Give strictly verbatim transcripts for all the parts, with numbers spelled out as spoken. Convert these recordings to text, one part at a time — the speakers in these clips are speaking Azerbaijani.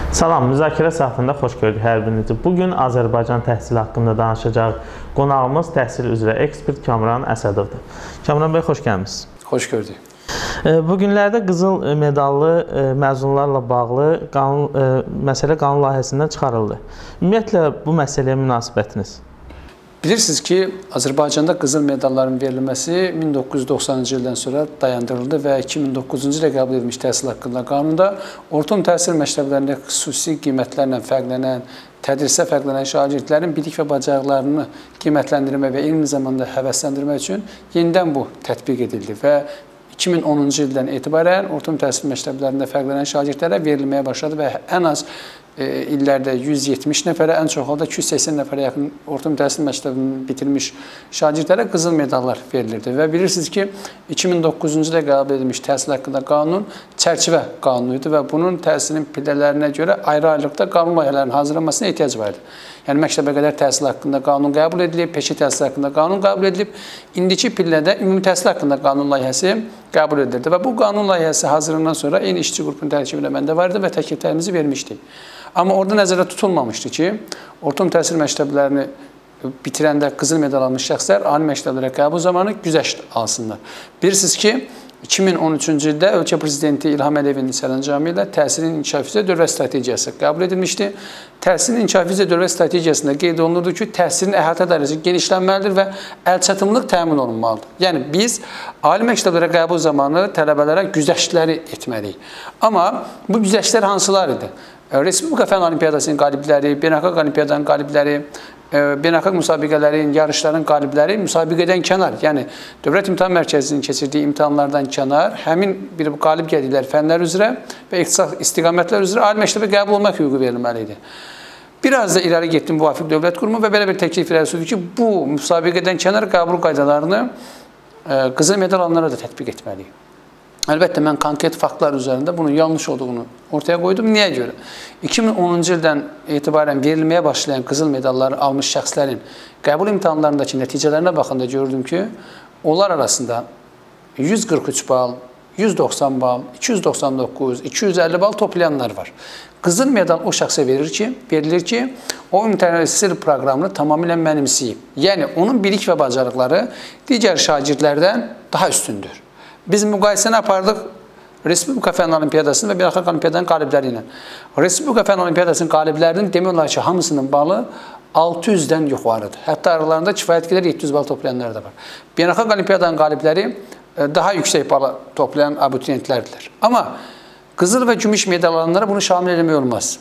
Salam, müzakirə saatında xoş gördük hər birinizi. Bugün Azərbaycan təhsili haqqında danışacaq. Qonağımız təhsil üzrə ekspert Kamran Əsədovdur. Kamran bəy, xoş gəlmisiniz. Xoş gördük. Bu günlərdə qızıl medallı məzunlarla bağlı qanun, məsələ qanun layihəsindən çıxarıldı. Ümumiyyətlə, bu məsələyə münasibətiniz? Bilirsiniz ki, Azərbaycanda qızıl medalların verilməsi min doqquz yüz doxsanıncı ildən sonra dayandırıldı və iki min doqquzuncu ildə qəbul edilmiş təhsil haqqında qanunda orta təhsil məktəblərində xüsusi qiymətlərlə fərqlənən, tədrisə fərqlənən şagirdlərin bilik və bacarıqlarını qiymətləndirmək və eyni zamanda həvəsləndirmək üçün yenidən bu tətbiq edildi və iki min onuncu ildən etibarən orta təhsil məktəblərində fərqlənən şagirdlərə verilməyə başladı və ən az illərdə yüz yetmiş nəfərə, ən çox halda iki yüz səksən nəfərə yaxın orta təhsil məktəbini bitirmiş şagirdlərə qızıl medallar verilirdi. Və bilirsiniz ki, iki min doqquzuncu ildə qəbul edilmiş təhsil haqqında qanun çərçivə qanunu idi və bunun təhsilin pillələrinə görə ayrı-ayrılıqda qanun layihələrinin hazırlanmasına ehtiyac var idi. Yəni, məktəbə qədər təhsil haqqında qanun qəbul edilib, peşə təhsil haqqında qanun qəbul edilib, indiki pillədə ümumi təhsil haqqında qanun layihəsi qəbul edildi. Və bu qanun layihəsi hazırlanan sonra eyni işçi qrupunun tərkibində məndə var idi və təkliflərimizi vermişdik. Amma orada nəzərdə tutulmamışdı ki, orta təhsil məktəblərini bitirəndə qızıl medal almış şəxslər ali məktəblərə qəbul zamanı güzəşt alsınlar. Bilirsiniz ki, iki min on üçüncü ildə ölkə prezidenti İlham Əliyevin sərəncamı ilə təhsilin inkişafı üzrə dövlət strategiyası qəbul edilmişdi. Təhsilin inkişafı üzrə dövlət strategiyasında qeyd olunurdu ki, təhsilin əhatə dairəsi genişlənməlidir və əlçatımlıq təmin olunmalıdır. Yəni, biz ali məktəblərə qəbul zamanı tələbələrə güzəştləri etməliyik. Amma bu güzəştlər hansılar idi? Respublika Fənn Olimpiadasının qalibləri, beynəlxalq olimpiadanın qalibləri, beynəlxalq müsabiqələrin, yarışların qalibləri müsabiqədən kənar, yəni Dövlət İmtahan Mərkəzinin keçirdiyi imtahanlardan kənar, həmin bir qalib gəldikləri fənlər üzrə və ixtisas istiqamətlər üzrə ali məktəbə qəbul olmaq hüququ verilməli idi. Biraz da irəli getdim müvafiq dövlət qurumu və belə bir təklif irəli sürdü ki, bu müsabiqədən kənar qəbul qaydalarını qızıl medal alanlara da tətbiq etməliyik. Əlbəttə, mən konkret faktlar üzərində bunun yanlış olduğunu ortaya qoydum. Niyə görə? iki min onuncu ildən etibarən verilməyə başlayan qızıl medalları almış şəxslərin qəbul imtahanlarındakı nəticələrinə baxanda gördüm ki, onlar arasında yüz qırx üç bal, yüz doxsan bal, iki yüz doxsan doqquz, iki yüz əlli bal toplayanlar var. Qızıl medal o şəxsə verir ki, verilir ki, o ümumi proqramını tamamilə mənimsəyib. Yəni, onun bilik və bacarıqları digər şagirdlərdən daha üstündür. Biz müqayisəni apardıq Respublika Fənn Olimpiadasının və beynəlxalq olimpiadanın qalibləri ilə. Respublika Fənn Olimpiadasının qaliblərinin demək olar ki, hamısının balı altı yüzdən yuxarıdır. Hətta aralarında kifayət qədər yeddi yüz bal toplayanlar da var. Beynəlxalq olimpiadanın qalibləri daha yüksək balı toplayan abituriyentlərdirlər. Amma qızıl və gümüş medal alanlara bunu şamil eləmək olmaz.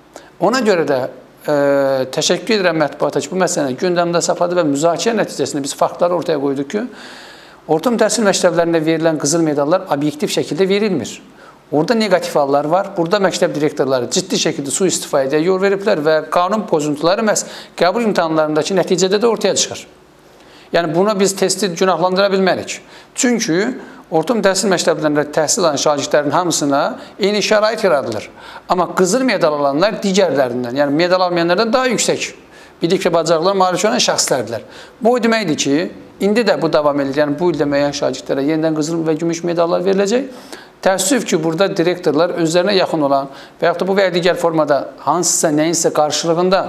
Ona görə də e, təşəkkür edirəm mətbuata ki, bu məsələni gündəmdə saxladı və müzakirə nəticəsində biz faktları ortaya qoyduq ki, orta təhsil məktəblərində verilən qızıl medallar obyektiv şəkildə verilmir. Orada negativ hallar var. Burada məktəb direktorları ciddi şəkildə sui-istifadəyə yol veriblər və qanun pozuntuları məhz qəbul imtahanlarındakı nəticədə də ortaya çıxır. Yəni, buna biz testi günahlandıra bilmərik. Çünki orta təhsil məktəblərində təhsil alan şagirdlərin hamısına eyni şərait yaradılır. Amma qızıl medal alanlar digərlərindən, yəni medal almayanlardan daha yüksək bilik və bacarıqlar malik olan şəxslərdirlər. Bu o deməkdir ki, indi də bu davam edir. Yəni, bu ildə müəyyən şagirdlərə yenidən qızıl və gümüş medallar veriləcək. Təəssüf ki, burada direktorlar özlərinə yaxın olan və yaxud da bu və ya digər formada hansısa, nəyinsə qarşılığında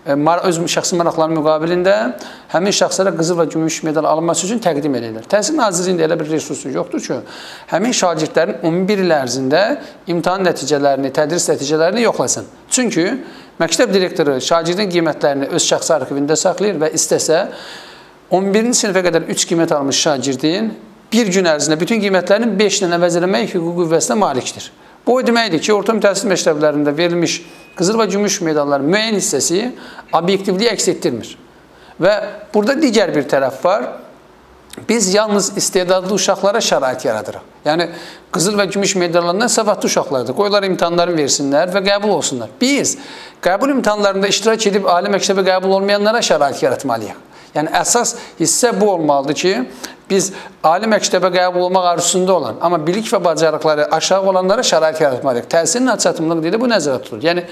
öz şəxsi maraqlarının müqabilində həmin şəxslərə qızıl və gümüş medal alınması üçün təqdim edirlər. Təhsil Nazirliyində elə bir resursu yoxdur ki, həmin şagirdlərin on bir il ərzində imtahan nəticələrini, tədris nəticələrini yoxlasın. Çünki məktəb direktoru şagirdin qiymətlərini öz şəxsi arxivində saxlayır və istəsə on birinci sinifə qədər üç qiymət almış şagirdin bir gün ərzində bütün qiymətlərinin beş dənə əvəz eləmək hüquqi qüvvəsinə malikdir. Bu o deməkdir ki, orta təhsil məktəblərində verilmiş qızıl və gümüş medalların müəyyən hissəsi obyektivliyi əks etdirmir. Və burada digər bir tərəf var. Biz yalnız istedadlı uşaqlara şərait yaradırıq. Yəni, qızıl və gümüş medallarından savadlı uşaqlardır. Qoylar imtahanlarını versinlər və qəbul olsunlar. Biz qəbul imtahanlarında iştirak edib ali məktəbə qəbul olmayanlara şərait yaratmalıyıq. Yəni, əsas hissə bu olmalıdır ki, biz ali məktəbə qəbul olmaq arzusunda olan, amma bilik və bacarıqları aşağı olanlara şərait yaratmalıyıq. Təhsilin əlçatımlılığı deyə bu nəzərdə tutulur. Yəni,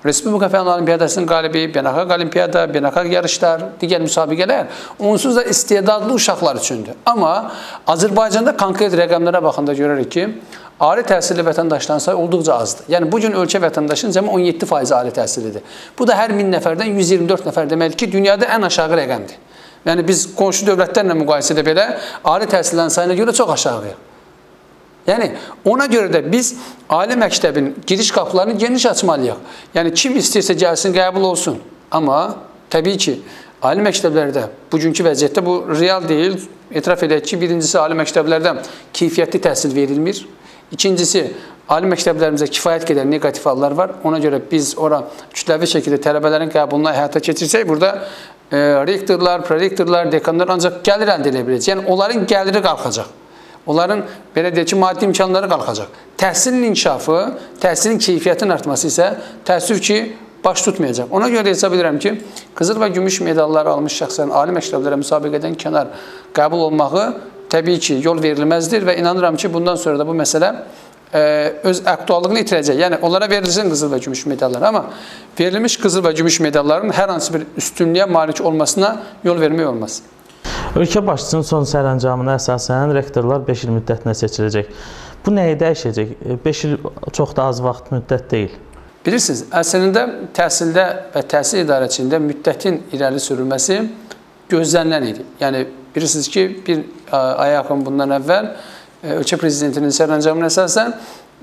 Respublika Fənn Olimpiyadasının qalibi, beynəlxalq olimpiyada, beynəlxalq yarışlar, digər müsabiqələr onsuz da istedadlı uşaqlar üçündür. Amma Azərbaycanda konkret rəqəmlərə baxanda görürük ki, ali təhsilli vətəndaşların sayı olduqca azdır. Yəni, bugün ölkə vətəndaşının cəmi on yeddi faizi ali təhsillidir. Bu da hər min nəfərdən yüz iyirmi dörd nəfər deməkdir ki, dünyada ən aşağı rəqəmdir. Yəni, biz qonşu dövlətlərlə müqayisədə belə ali təhsillərin sayına görə çox aşağıyıq. Yəni, ona görə də biz ali məktəbin giriş qapılarını geniş açmalıyıq. Yəni, kim istəyirsə gəlsin, qəbul olsun. Amma təbii ki, ali məktəblərdə bugünkü vəziyyətdə bu real deyil. Etiraf edək ki, birincisi, ali məktəblərdə keyfiyyətli təhsil verilmir. İkincisi, ali məktəblərimizdə kifayət qədər negativ hallar var. Ona görə biz ora kütləvi şəkildə tələbələrin qəbuluna həyata keçirsək, burada e, rektorlar, prorektorlar, dekanlar ancaq gəlir əldə edə biləcək. Yəni, onların gəliri qalxacaq. Onların, belə deyək ki, maddi imkanları qalxacaq. Təhsilin inkişafı, təhsilin keyfiyyətinin artması isə təəssüf ki, baş tutmayacaq. Ona görə hesab edirəm ki, qızıl və gümüş medalları almış şəxslərin ali məktəblərə müsabiqədən kənar qəbul olmağı təbii ki, yol verilməzdir və inanıram ki, bundan sonra da bu məsələ e, öz aktuallığını itirəcək. Yəni, onlara verilsin qızıl və gümüş medallar. Amma verilmiş qızıl və gümüş medalların hər hansı bir üstünlüyə malik olmasına yol vermək olmaz. Ölkə başçısının son sərəncamına əsasən rektorlar beş il müddətinə seçiləcək. Bu nəyi dəyişəcək? beş il çox da az vaxt müddət deyil. Bilirsiniz, əslində təhsildə və təhsil idarəçiliyində müddətin irəli sürülməsi gözlənilən idi. Yəni, bilirsiniz ki, bir aya yaxın bundan əvvəl ölkə prezidentinin sərəncamına əsasən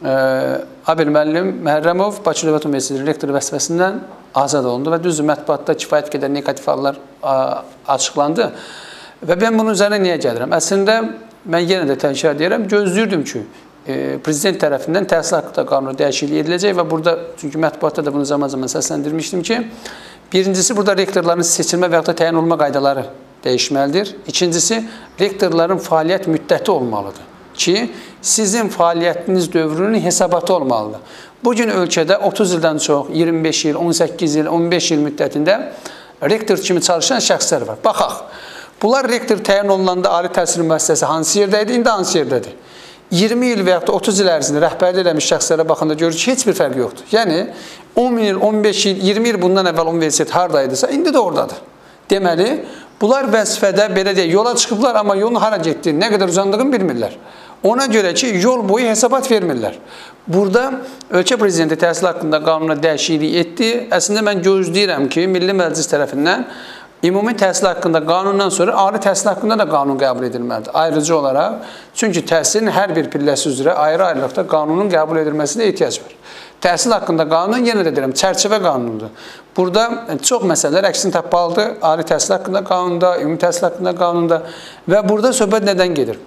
Abel müəllim Məhərrəmov Bakı Dövlət Universiteti rektor vəzifəsindən azad olundu və düzdür, mətbuatda kifayət qədər negativ hallar açıqlandı. Və mən bunun üzərine niyə gəlirəm? Əslində, mən yenə də təkrar deyirəm, gözləyirdim ki, prezident tərəfindən təhsil haqqında qanunu dəyişikliyi ediləcək və burada, çünki mətbuatda da bunu zaman-zaman səsləndirmişdim ki, birincisi, burada rektorların seçilmə və yaxud da təyin olma qaydaları dəyişməlidir. İkincisi, rektorların fəaliyyət müddəti olmalıdır ki, sizin fəaliyyətiniz dövrünün hesabatı olmalıdır. Bugün ölkədə otuz ildən çox, iyirmi beş il, on səkkiz il, on beş il müddətində rektor kimi çalışan şəxslər var. Baxaq. Bunlar rektor təyin olunanda ali təhsil müəssisəsi hansı yerdəydi, indi hansı yerdədir? iyirmi il və yaxud da otuz il ərzində rəhbərlik eləmiş şəxslərə baxanda görür ki, heç bir fərq yoxdur. Yəni, on il, on beş il, iyirmi il bundan əvvəl universitet haradaydısa, indi də oradadır. Deməli, bunlar vəzifədə, belə deyək, yola çıxıblar, amma yolun hara getdiyini, nə qədər uzandığını bilmirlər. Ona görə ki, yol boyu hesabat vermirlər. Burada ölkə prezidenti təhsil haqqında qanuna dəyişiklik etdi. Əslində, mən gözləyirəm ki, Milli Məclis tərəfindən ümumi təhsil haqqında qanundan sonra ali təhsil haqqında da qanun qəbul edilməlidir. Ayrıcı olaraq, çünki təhsilin hər bir pilləsi üzrə ayrı-ayrılıqda qanunun qəbul edilməsinə ehtiyac var. Təhsil haqqında qanun, yenə də deyirəm, çərçivə qanunudur. Burada çox məsələlər əksini tapmalıdır. Ali təhsil haqqında qanunda, ümumi təhsil haqqında qanunda və burada söhbət nədən gedir?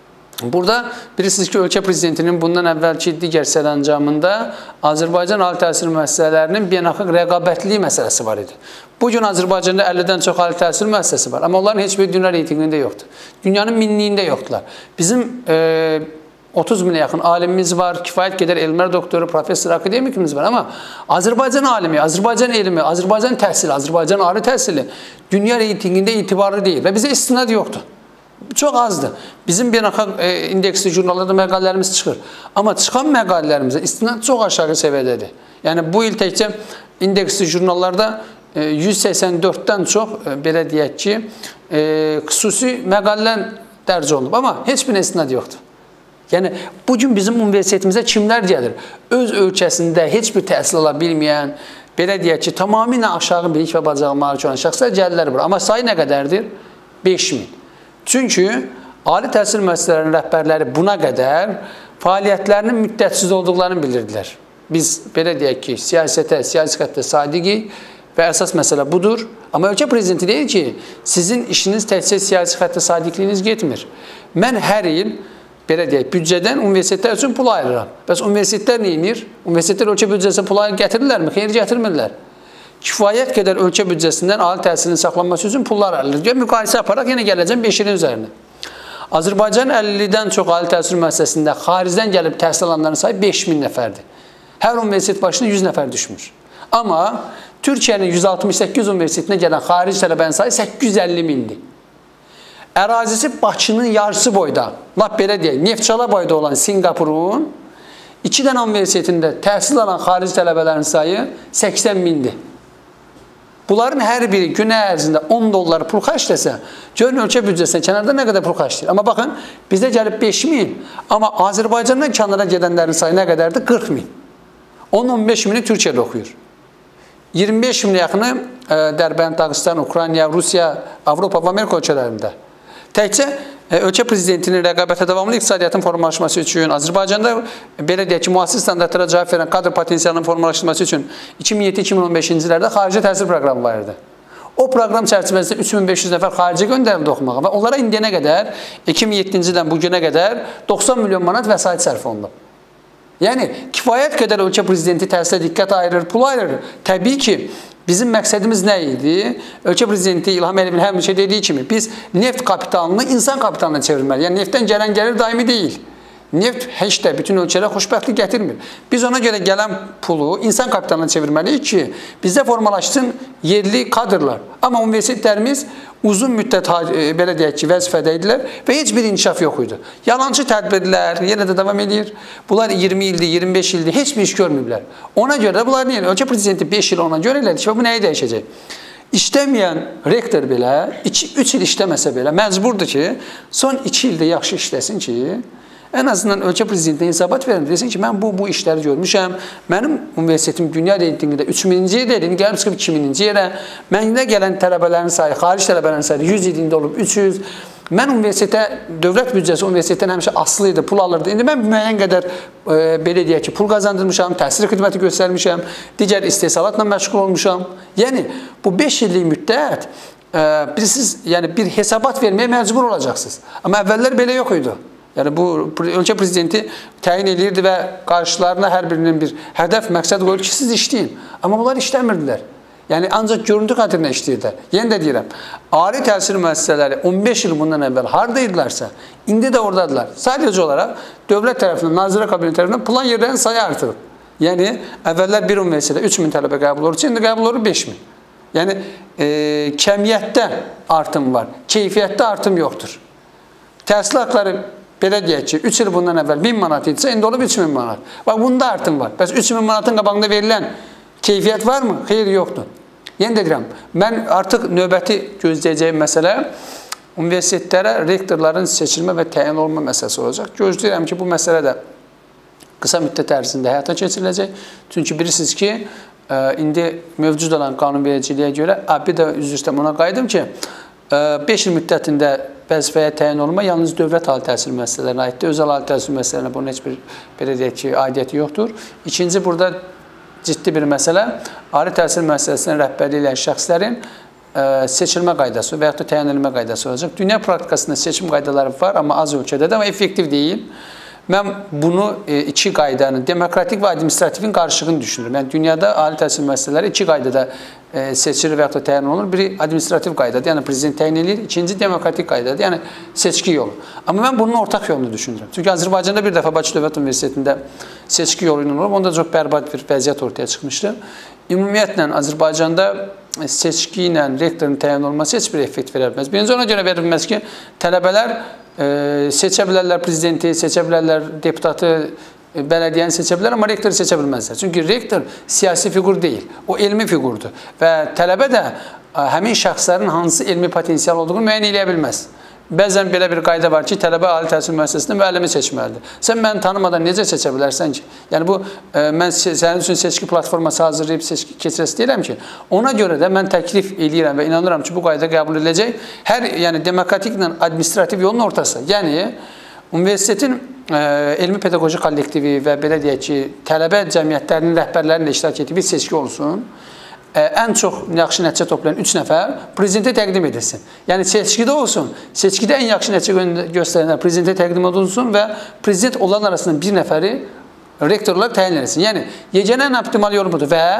Burada bilirsiniz ki, ölkə prezidentinin bundan əvvəlki digər sərəncamında Azərbaycan ali təhsil müəssisələrinin beynəlxalq rəqabətliyi məsələsi var idi. Bugün Azərbaycanda əllidən çox ali təhsil müəssisəsi var, amma onların heç bir dünya reytinqində yoxdur. Dünyanın minliyində yoxdular. Bizim e, otuz minə yaxın alimimiz var, kifayət qədər elmlər doktoru, professor, akademikimiz var, amma Azərbaycan alimi, Azərbaycan elmi, Azərbaycan təhsili, Azərbaycan ali təhsili dünya reytinqində etibarlı deyil və bizə istinad yoxdur. Çox azdır. Bizim beynəlxalq e, indeksli jurnallarda məqalələrimiz çıxır. Amma çıxan məqalələrimizə istinad çox aşağı səviyyədədir. Yəni, bu il təkcə indeksli jurnallarda e, yüz səksən dörddən çox, e, belə deyək ki, e, xüsusi məqalələr dərc olunub. Amma heç bir istinad yoxdur. Yəni, bugün bizim universitetimizə kimlər gəlir? Öz ölkəsində heç bir təhsil ala bilməyən, belə deyək ki, tamamilə aşağı bilik və bacarığa malik olan şəxslər gəlirlər bura. Amma sayı nə qədərdir? beş min. Çünki ali təhsil müəssisələrinin rəhbərləri buna qədər fəaliyyətlərinin müddətsiz olduqlarını bildirdilər. Biz belə deyək ki, siyasətə, siyasi xəttə sadiqik və əsas məsələ budur. Amma ölkə prezidenti deyir ki, sizin işiniz təkcə siyasi xəttə sadiqliyiniz getmir. Mən hər il, belə deyək, büdcədən universitetlər üçün pul ayırıram. Bəs universitetlər neyimir? Universitetlər ölkə büdcəsinə pul gətirirlərmi? Xeyr, gətirmirlər. Kifayət qədər ölkə büdcəsindən ali təhsilin saxlanması üçün pullar ayrılır. Müqayisə aparaq, yenə gələcəm beş ilin üzərinə. Azərbaycan əllidən çox ali təhsil müəssisəsində xaricdən gəlib təhsil alanların sayı beş min nəfərdir. Hər universitet başına yüz nəfər düşmür. Amma Türkiyənin yüz altmış səkkiz universitetinə gələn xarici tələbənin sayı səkkiz yüz əlli mindir. Ərazisi Bakının yarısı boyda, lap belə deyək, Neftçala boyda olan Singapurun iki dənə universitetində təhsil alan xarici tələbələrin sayı səksən mindir. Bunların hər biri günə ərzində on dollar pul xərcləsə, görün ölkə büdcəsində kənarda nə qədər pul xərcləyir. Amma baxın, bizdə gəlib beş min, amma Azərbaycandan kənara gedənlərin sayı nə qədərdir? qırx min. on on beş mini Türkiyədə oxuyur. iyirmi beş minə yaxını Dərbənd, Dağıstan, Ukrayna, Rusiya, Avropa və Amerika ölkələrində. Təkcə ölkə prezidentinin rəqabətə davamlı iqtisadiyyatın formalaşması üçün, Azərbaycanda belə deyək ki, müasir standartlara cavab verən kadr potensialının formalaşması üçün iki min yeddi iki min on beşinci illərdə xarici təhsil proqramı var idi. O proqram çərçivəsində üç min beş yüz nəfər xarici göndərildi oxumağa və onlara indiyənə qədər, iki min yeddinci ildən bu günə qədər doxsan milyon manat vəsait sərf olundu. Yəni, kifayət qədər ölkə prezidenti təhsilə diqqət ayırır, pul ayırır. Təbii ki, bizim məqsədimiz nə idi? Ölkə prezidenti İlham Əliyevin həmişə dediyi kimi, biz neft kapitalını insan kapitalına çevirməliyik. Yəni, neftdən gələn gəlir daimi deyil. Neft heç də bütün ölkələrə xoşbəxtlik gətirmir. Biz ona görə gələn pulu insan kapitalına çevirməliyik ki, bizdə formalaşsın yerli kadrlar. Amma universitetlərimiz uzun müddət belə deyək ki, vəzifədə idilər və heç bir inkişaf yox idi. Yalancı tədbirlər yenə də davam edir. Bunlar iyirmi ildir, iyirmi beş ildir, heç bir iş görməyiblər. Ona görə də bunlar niyə? Ölkə prezidenti beş il ona görə elədi ki, bu nəyi dəyişəcək? İşləməyən rektor belə, üç il işləməsə belə məcburdur ki, son iki ildə yaxşı işləsin ki, ən azından ölkə prezidentinə hesabat verin, desin ki, mən bu, bu işləri görmüşəm, mənim universitetim dünya reytingində üç mininci yerdə edin, gəlib çıxıb iki mininci yerə, mənə gələn tələbələrin sayı, xarici tələbələrin sayı yüz ilində olub üç yüz, mən universitetə, dövlət büdcəsi universitetdən həmişə asılı idi, pul alırdı, indi mən müəyyən qədər, e, belə deyək ki, pul qazandırmışam, təhsil xidməti göstərmişəm, digər istehsalatla məşğul olmuşam. Yəni, bu beş illik müddət, e, bilirsiniz, yəni bir hesabat verməyə məcbur olacaqsınız. Amma əvvəllər belə yox idi. Yəni, bu ölkə prezidenti təyin edirdi və qarşılarına hər birinin bir hədəf, məqsəd qoyur ki, siz işləyin. Amma bunlar işləmirdilər. Yəni, ancaq görüntü xatirinə işləyirlər. Yenə də deyirəm, ali təhsil müəssisələri on beş il bundan əvvəl haradaydılarsa, indi də oradadılar. Sadəcə olaraq dövlət tərəfindən, Nazirlər Kabineti tərəfindən plan yerlərinin sayı artırıb. Yəni, əvvəllər bir universitetdə üç min tələbə qəbul olursa, indi qəbul olur beş min. Yəni, e, kəmiyyətdə artım var, keyfiyyətdə artım yoxdur. Təhsil haqları belə deyək ki, üç il bundan əvvəl min manat idisə, indi olub üç min manat. Bax, bunda artım var. Bəs üç min manatın qabağında verilən keyfiyyət varmı? Xeyr, yoxdur. Yenə də deyirəm, mən artıq növbəti gözləyəcəyim məsələ universitetlərə rektorların seçilmə və təyin olunma məsələsi olacaq. Gözləyirəm ki, bu məsələ də qısa müddət ərzində həyata keçiriləcək. Çünki bilirsiniz ki, indi mövcud olan qanunvericiliyə görə, bir də üzr istəyirəm, ona qayıdım ki, beş il müddətində vəzifəyə təyin olunma yalnız dövlət ali təhsil müəssisələrinə aiddir. Özəl ali təhsil müəssisələrinə bunun heç bir belə deyək ki, aidiyyəti yoxdur. İkinci, burada ciddi bir məsələ ali təhsil müəssisəsinin rəhbərliyi ilə şəxslərin seçilmə qaydası və yaxud da təyin edilmə qaydası olacaq. Dünya praktikasında seçim qaydaları var, amma az ölkədədir, amma effektiv deyil. Mən bunu iki qaydanın, demokratik və administrativin qarşılığını düşünürüm. Yəni, dünyada ali təhsil müəssisələri iki qaydada seçilir və yaxud da təyin olunur. Biri administrativ qaydadır, yəni prezident təyin edir. İkinci, demokratik qaydadır, yəni seçki yolu. Amma mən bunun ortaq yolunu düşünürüm. Çünki Azərbaycanda bir dəfə Bakı Dövlət Universitetində seçki yolu ilə olub, onda çox bərbad bir vəziyyət ortaya çıxmışdı. Ümumiyyətlə, Azərbaycanda seçki ilə rektorun təyin olması heç bir effekt verə bilməz. Birinci, ona görə verə bilməz ki, tələbələr seçə bilərlər prezidenti, seçə bilərlər deputatı, bələdiyyəni seçə bilər, amma rektoru seçə bilməzlər. Çünki rektor siyasi fiqur deyil, o elmi fiqurdur və tələbə də həmin şəxslərin hansı elmi potensial olduğunu müəyyən eləyə bilməz. Bəzən belə bir qayda var ki, tələbə ali təhsil müəssisəsində müəllimi seçməlidir. Sən məni tanımadan necə seçə bilərsən ki? Yəni, bu, mən sənin üçün seçki platforması hazırlayıb seçki keçirəsi deyirəm ki, ona görə də mən təklif edirəm və inanıram ki, bu qayda qəbul ediləcək. Hər, yəni, demokratiklə administrativ yolun ortası. Yəni, universitetin elmi pedaqoji kollektivi və belə deyək ki, tələbə cəmiyyətlərinin rəhbərlərinin iştirak etdiyi bir seçki olsun. Ən çox yaxşı nəticə toplayan üç nəfər prezidentə təqdim edilsin. Yəni, seçkidə olsun, seçkidə ən yaxşı nəticə göstərənlər prezidentə təqdim edilsin və prezident onların arasından bir nəfəri rektorlar təyin edilsin. Yəni, yeganə ən optimal yolu budur və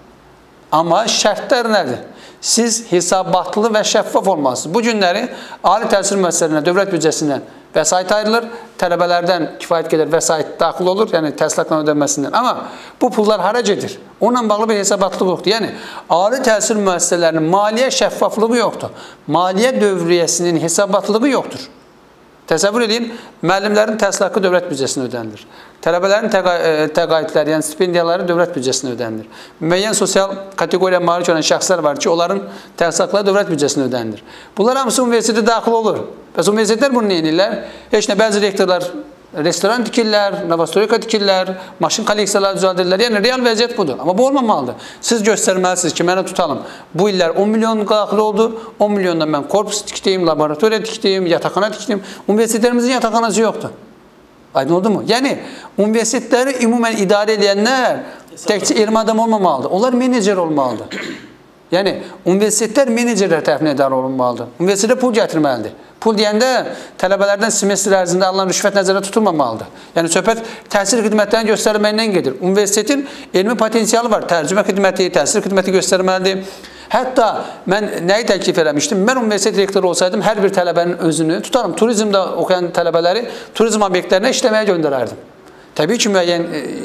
amma şərtlər nədir? Siz hesabatlı və şəffaf olmalısınız. Bu günləri ali təhsil müəssisələrinə dövlət büdcəsindən vəsait ayrılır, tələbələrdən kifayət qədər vəsait daxil olur, yəni təhsil haqqının ödənməsindən. Amma bu pullar hara gedir? Onunla bağlı bir hesabatlıq yoxdur. Yəni, ali təhsil müəssisələrinin maliyyə şəffaflığı yoxdur. Maliyyə dövriyyəsinin hesabatlığı yoxdur. Təsəvvür edin, müəllimlərin təhsil haqqı dövlət büdcəsinə ödənilir. Tələbələrin təqaüdləri, yəni stipendiyaları dövlət büdcəsinə ödənilir. Müəyyən sosial kateqoriya malik olan şəxslər var ki, onların təhsil haqqları dövlət büdcəsinə ödənilir. Bunlar hamısı universitetə daxil olur. Bəs universitetlər bunu nə edirlər? Heç nə, bəzi rektorlar restoran tikirlər, novostroyka tikirlər, maşın kolleksiyaları düzəldirlər. Yəni, real vəziyyət budur. Amma bu olmamalıdır. Siz göstərməlisiniz ki, mənə tutalım. Bu illər on milyon daxil oldu, on milyondan mən korpus tikdim, laboratoriya tikdim, yataqxana tikdim. Universitetlərimizin yataqxanası yoxdur. Aydın oldu mu? Yəni, universitetləri ümumən idarə edənlər təkcə elmi adam olmamalıdır. Onlar menecer olmalıdır. Yəni, universitetlər menecerlər tərəfindən idarə olunmalıdır. Universitetə pul gətirməlidir. Pul deyəndə tələbələrdən semestr ərzində alınan rüşvət nəzərdə tutulmamalıdır. Yəni, söhbət təhsil xidmətlərini göstərməkdən gedir. Universitetin elmi potensialı var. Tərcümə xidməti, təhsil xidməti göstərməlidir. Hətta mən nəyi təklif eləmişdim? Mən universitet rektoru olsaydım, hər bir tələbənin özünü, tutarım, turizmdə oxuyan tələbələri turizm obyektlərinə işləməyə göndərərdim. Təbii ki, müəyyən,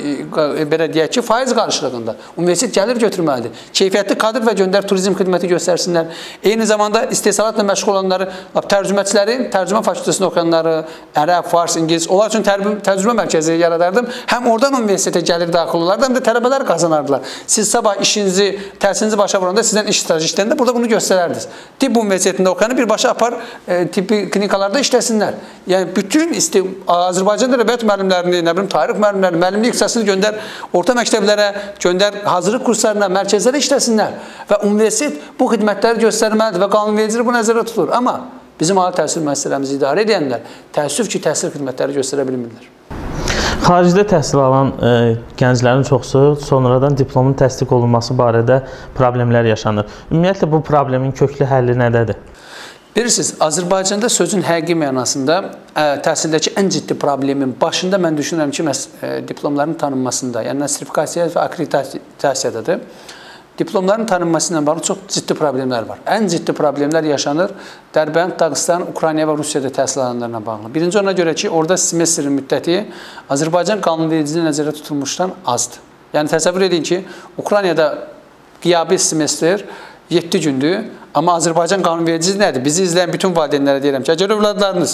e, belə deyək ki, faiz qarşılığında universitet gəlir götürməlidir. Keyfiyyətli kadr və göndər turizm xidməti göstərsinlər. Eyni zamanda istehsalatla məşğul olanları, tərcüməçiləri, tərcümə fakültəsində oxuyanları, ərəb, fars, ingilis, onlar üçün tərcümə mərkəzi yaradardım. Həm oradan universitetə gəlir daxil olardı, həm də tələbələr qazanardılar. Siz sabah işinizi, təhsilinizi başa vuranda sizdən iş stajı işləyəndə burada bunu göstərərdiniz. Tibb universitetində oxuyanı birbaşa apar e, tibbi klinikalarda işləsinlər. Yəni, bütün Azərbaycan dərəbiyyat müəllimlərini, nə bilim, tarix müəllimləri, müəllimlik ixtisasını göndər, orta məktəblərə, göndər, hazırlıq kurslarına, mərkəzlərə işləsinlər. Və universitet bu xidmətləri göstərməlidir və qanunvericilik bu nəzərdə tutulur. Amma bizim ali təhsil müəssisələrimizi idarə edənlər təəssüf ki, təhsil xidmətləri göstərə bilmirlər. Xaricdə təhsil alan e, gənclərin çoxsu sonradan diplomun təsdiq olunması barədə problemlər yaşanır. Ümumiyyətlə, bu problemin köklü həlli nədədir? Bilirsiniz, Azərbaycanda sözün həqiqi mənasında ə, təhsildəki ən ciddi problemin başında mən düşünürəm ki, məs ə, diplomların tanınmasında, yəni nostrifikasiya və akkreditasiyadadır. Diplomların tanınması ilə bağlı çox ciddi problemlər var. Ən ciddi problemlər yaşanır Dərbənd, Dağıstan, Ukrayna və Rusiyada təhsil alanlarına bağlı. Birinci ona görə ki, orada semestrin müddəti Azərbaycan qanunvericiliyi nəzərdə tutulmuşdan azdır. Yəni, təsəvvür edin ki, Ukraynada qiyabi semestr yeddi gündür. Amma Azərbaycan qanunvericiliyi nədir? Bizi izləyən bütün valideynlərə deyirəm ki, əgər övladlarınız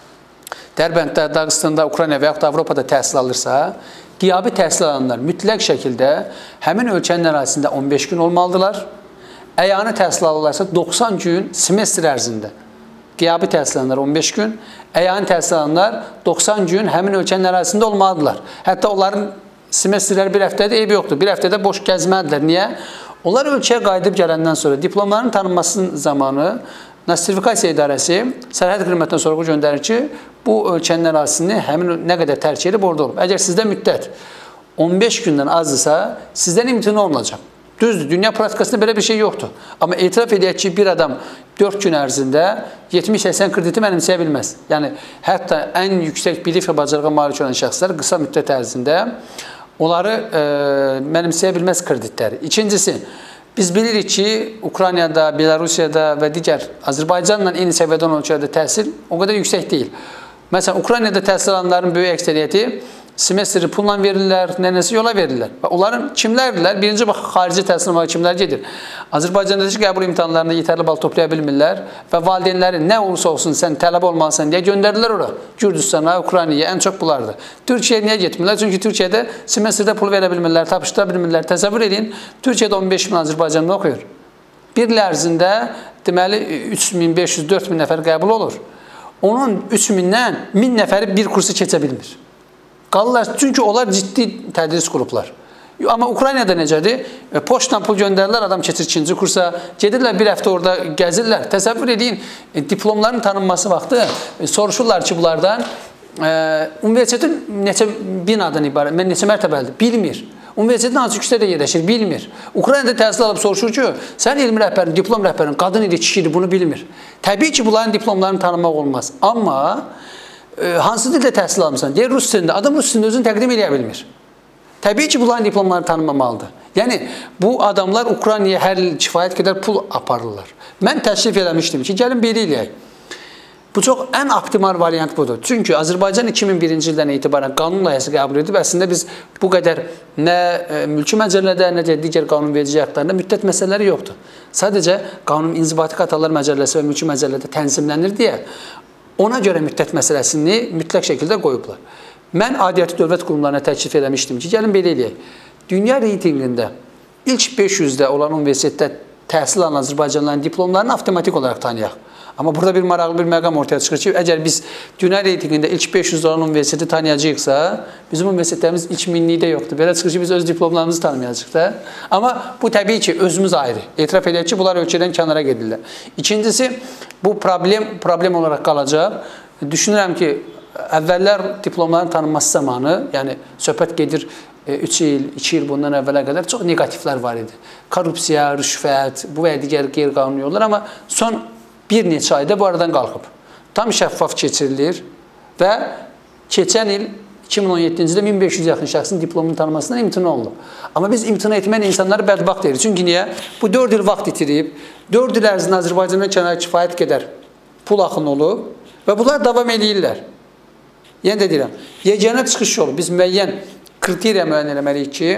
Dərbənddə, Dağıstanda, Ukrayna və yaxud Avropada təhsil alırsa, qiyabi təhsil alanlar mütləq şəkildə həmin ölkənin ərazisində on beş gün olmalıdırlar. Əyani təhsil alırlarsa doxsan gün semestr ərzində. Qiyabi təhsil alanlar on beş gün, əyani təhsil alanlar doxsan gün həmin ölkənin ərazisində olmalıdırlar. Hətta onların semestrləri bir həftədə eybi yoxdur. Bir həftədə boş gəzməlidirlər. Niyə? Onlar ölkəyə qayıdıb gələndən sonra diplomların tanınmasının zamanı Nostrifikasiya İdarəsi sərhəd xidmətindən sorğu göndərir ki, bu ölkənin ərazisini həmin nə qədər tərk edib orada olub. Əgər sizdə müddət on beş gündən azdırsa, sizdən imtina olunacaq. Düzdür, dünya praktikasında belə bir şey yoxdur. Amma etiraf edək ki, bir adam dörd gün ərzində yetmiş səksən krediti mənimsəyə bilməz. Yəni, hətta ən yüksək bilik və bacarığa malik olan şəxslər qısa müddət ərzində onları e, mənimsəyə bilməz kreditləri. İkincisi, biz bilirik ki, Ukraynada, Belarusiyada və digər Azərbaycanla eyni səviyyədə olan ölkələrdə təhsil o qədər yüksək deyil. Məsələn, Ukraynada təhsil alanların böyük əksəriyyəti semestri pulla verirlər, nənəsi yola verirlər. Və onların kimlərdirlər? Birinci bax, xarici təhsil almağa kimlər gedir? Azərbaycandakı qəbul imtahanlarında yetərli bal toplaya bilmirlər və valideynləri nə olursa olsun sən tələbə olmalısan deyə göndərirlər ora. Gürcüstana, Ukraynaya ən çox bunlardır. Türkiyəyə niyə getmirlər? Çünki Türkiyədə semestrdə pul verə bilmirlər, tapışdıra bilmirlər. Təsəvvür edin, Türkiyədə on beş min Azərbaycanda oxuyur. Bir il ərzində deməli üç min beş yüz dörd min nəfər qəbul olur. Onun üç mindən min nəfəri bir kursu keçə bilmir. Qalırlar, çünki onlar ciddi tədris qruplar. Amma Ukraynada necədir? E, poçtdan pul göndərirlər, adam keçir ikinci kursa, gedirlər bir həftə orada gəzirlər. Təsəvvür edin, e, diplomların tanınması vaxtı e, soruşurlar ki, bunlardan e, universitetin neçə binadan ibarət, mən neçə mərtəbəlidir, bilmir. Universitetin hansı küçədə yerləşir, bilmir. Ukraynada təhsil alıb soruşur ki, sən elmi rəhbərin, diplom rəhbərin, qadın idi, kişi idi, bunu bilmir. Təbii ki, bunların diplomlarını tanımaq olmaz. Amma hansı dildə təhsil almışsan? Deyir, rus dilində. Adam rus dilində özünü təqdim edə bilmir. Təbii ki, bunların diplomları tanınmamalıdır. Yəni, bu adamlar Ukraynaya hər il kifayət qədər pul aparırlar. Mən təklif eləmişdim ki, gəlin belə eləyək. Bu çox ən optimal variant budur. Çünki Azərbaycan iki min birinci ildən etibarən qanun layihəsi qəbul edib. Əslində biz bu qədər nə mülki məcəllədə, nə də digər qanunverici aktlarında müddət məsələləri yoxdur. Sadəcə qanun inzibati xətalar məcəlləsi və mülki məcəllədə tənzimlənir deyə Ona görə müddət məsələsini mütləq şəkildə qoyublar. Mən aidiyyatı dövlət qurumlarına təklif eləmişdim ki, gəlin belə eləyək. Dünya reytinqində ilk beş yüzdə olan universitetdə təhsil alan Azərbaycanlıların diplomlarını avtomatik olaraq tanıyaq. Amma burada bir maraqlı bir məqam ortaya çıxır ki, əgər biz dünya reytinqində ilk beş yüzdə olan universiteti tanıyacaqsa, bizim universitetlərimiz ilk minlikdə yoxdur. Belə çıxır ki, biz öz diplomlarımızı tanımayacaq da. Amma bu təbii ki, özümüz ayrı. Etiraf edək ki, bunlar ölkədən kənara gedirlər. İkincisi, bu problem problem olaraq qalacaq. Düşünürəm ki, əvvəllər diplomların tanınması zamanı, yəni söhbət gedir üç il, iki il bundan əvvələ qədər çox negativlər var idi. Korrupsiya, rüşvət, bu və digər qeyri-qanuni yollar, amma son bir neçə ayda bu aradan qalxıb. Tam şəffaf keçirilir və keçən il iki min on yeddinci ildə min beş yüz yaxın şəxsin diplomunu tanımasından imtina olunub. Amma biz imtina etməyən insanları bədbaxt deyirik. Çünki niyə? Bu dörd il vaxt itirib, dörd il ərzində Azərbaycandan kənara kifayət qədər pul axını olub və bunlar davam edirlər. Yenə də deyirəm, yeganə çıxış yolu, biz müəyyən kriteriya müəyyən eləməliyik ki,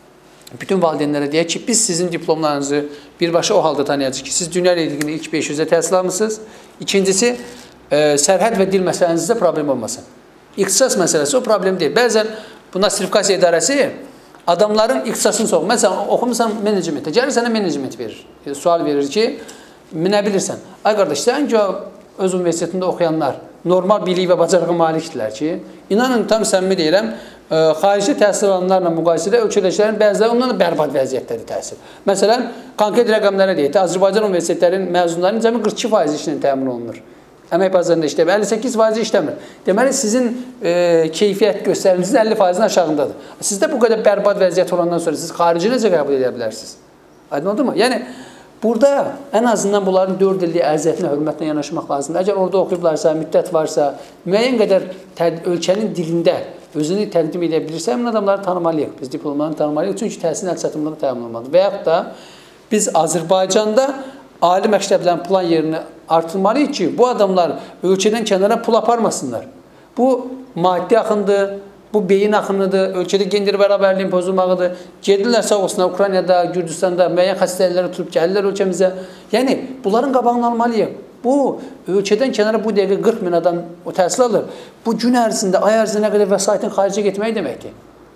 bütün valideynlərə deyək ki, biz sizin diplomlarınızı birbaşa o halda tanıyacaq ki, siz dünya reytinqində ilk beş yüzdə təhsil almışsınız. İkincisi, e, sərhəd və dil məsələnizdə problem olmasın. İxtisas məsələsi o problem deyil. Bəzən bu nostrifikasiya idarəsi adamların ixtisasını soğuk. Məsələn, oxumusan menecmentə, gəlir sənə menecment verir. E, sual verir ki, minə bilirsən. Ay qardaş, sən ki, öz universitetində oxuyanlar normal bilik və bacarığı malikdirlər ki, inanın, tam səmimi deyirəm, xarici təhsil alanlarla müqayisədə ölkədəkilərin bəziləri ondan da bərbad vəziyyətləri təhsil. Məsələn, konkret rəqəmlərə deyək, Azərbaycan universitetlərinin məzunlarının cəmi qırx iki faiz işlə təmin olunur. Əmək bazarında işləmir, əlli səkkiz faiz işləmir. Deməli, sizin e, keyfiyyət göstəriminizin əlli faizin aşağındadır. Sizdə bu qədər bərbad vəziyyət olandan sonra siz xarici necə qəbul edə bilərsiniz? Aydın oldu mu? Yəni, burada ən azından bunların dörd illik əziyyətinə, hörmətlə yanaşmaq lazımdır. Əgər orada oxuyublarsa, müddət varsa, müəyyən qədər ölkənin dilində özünü təqdim edə bilirsə, həmin adamları tanımalıyıq. Biz diplomalarını tanımalıyıq. Çünki təhsilin əl çatımlığı təmin olmalıdır. Və yaxud da biz Azərbaycanda ali məktəblərin plan yerini artırmalıyıq ki, bu adamlar ölkədən kənara pul aparmasınlar. Bu maddi axındır, bu beyin axınıdır, ölkədə gender bərabərliyin pozulmağıdır. Gedirlər sağ olsunlar Ukraynada, Gürcüstanda müəyyən xəstəliklərə tutub gəlirlər ölkəmizə. Yəni, bunların qabağını almalıyıq. Bu, ölkədən kənara bu dəqiqə qırx min adam o təhsil alır. Bu gün ərzində, ay ərzində nə qədər vəsaitin xaricə getmək deməkdir.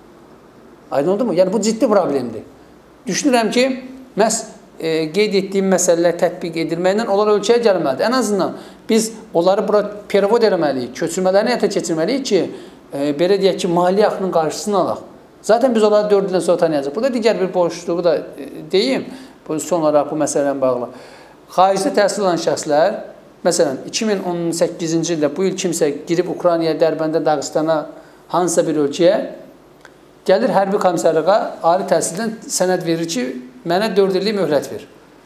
Aydın oldu mu? Yəni, bu ciddi problemdir. Düşünürəm ki, məhz e, qeyd etdiyim məsələlər tətbiq edilməklə onlar ölkəyə gəlməlidir. Ən azından biz onları bura perevod eləməliyik, köçürmələrini həyata keçirməliyik ki, e, belə deyək ki, maliyyə axının qarşısını alaq. Zaten biz onları dörd ildən sonra tanıyacaq. Burada digər bir boşluğu da e, deyim, son olaraq bu məsələlə bağlı. Xaricdə təhsil alan şəxslər, məsələn, iki min on səkkizinci ildə bu il kimsə girib Ukraynaya, Dərbəndə, Dağıstana, hansısa bir ölkəyə, gəlir hərbi komissarlığa, ali təhsildən sənəd verir ki, mənə dörd illik möhlət ver.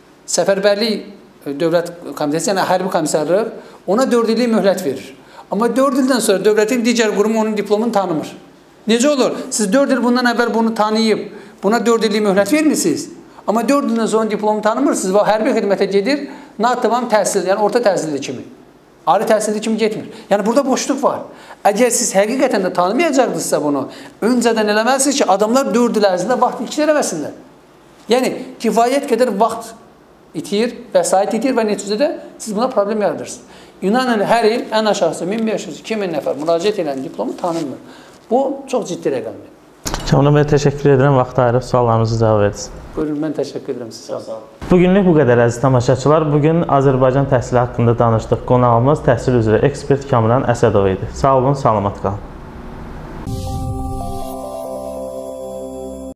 Səfərbərlik dövlət komitəsi, yəni hərbi komissarlıq, ona dörd illik möhlət verir. Amma dörd ildən sonra dövlətin digər qurumu onun diplomunu tanımır. Necə olur? Siz dörd il bundan əvvəl bunu tanıyıb, buna dörd illik möhlət vermirsiniz. Amma dörd ildən sonra diplomu tanımırsınız və hərbi xidmətə gedir, natamam təhsil, yəni orta təhsilli kimi, ali təhsilli kimi getmir. Yəni, burada boşluq var. Əgər siz həqiqətən də tanımayacaqdınızsa bunu, öncədən eləməlisiniz ki, adamlar dörd il ərzində vaxt ikilər eləməsinlər. Yəni, kifayət qədər vaxt itir, vəsait itir və nəticədə siz buna problem yaradırsınız. İnanın, hər il ən aşağısı min beş yüz iki min nəfər müraciət edən diplomu tanınmır. Bu, çox ciddi rəqəmdir. Kamran bəy, təşəkkür edirəm, vaxt ayırıb suallarımızı cavab verdiniz. Buyurun, mən təşəkkür edirəm sizə. Sağ olun. Bugünlük bu qədər əziz tamaşaçılar. Bugün Azərbaycan təhsili haqqında danışdıq. Qonağımız təhsil üzrə ekspert Kamran Əsədov idi. Sağ olun, salamat qalın.